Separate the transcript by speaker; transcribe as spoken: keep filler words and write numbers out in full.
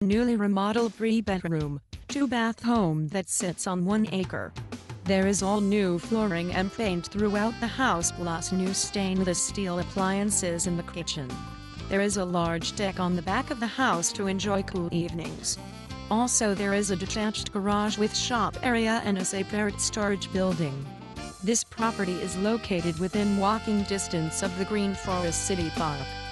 Speaker 1: newly remodeled three-bedroom, two-bath home that sits on one acre. There is all new flooring and paint throughout the house, plus new stainless steel appliances in the kitchen. There is a large deck on the back of the house to enjoy cool evenings. Also, there is a detached garage with shop area and a separate storage building. This property is located within walking distance of the Green Forest City Park.